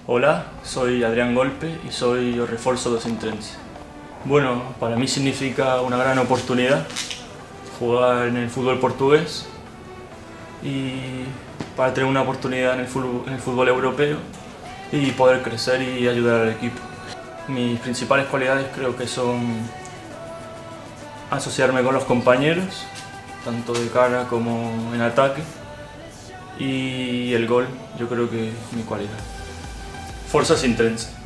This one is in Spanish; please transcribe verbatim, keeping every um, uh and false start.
Hola, soy Adrián Golpe y soy o refuerzo do Sintrense. Bueno, para mí significa una gran oportunidad jugar en el fútbol portugués y para tener una oportunidad en el fútbol, en el fútbol europeo y poder crecer y ayudar al equipo. Mis principales cualidades creo que son asociarme con los compañeros, tanto de cara como en ataque, y el gol yo creo que es mi cualidad. Forza Sintrense.